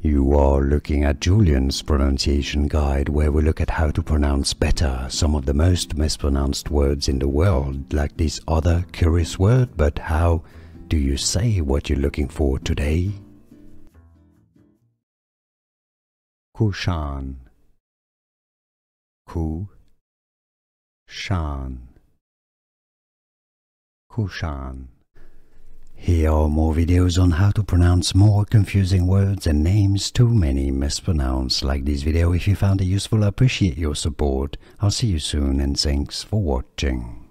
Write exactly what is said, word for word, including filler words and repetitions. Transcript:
You are looking at Julian's pronunciation guide, where we look at how to pronounce better some of the most mispronounced words in the world, like this other curious word. But how do you say what you're looking for today? Kushan. Kushan. Kushan. Here are more videos on how to pronounce more confusing words and names too many mispronounced. Like this video if you found it useful. I appreciate your support. I'll see you soon and thanks for watching.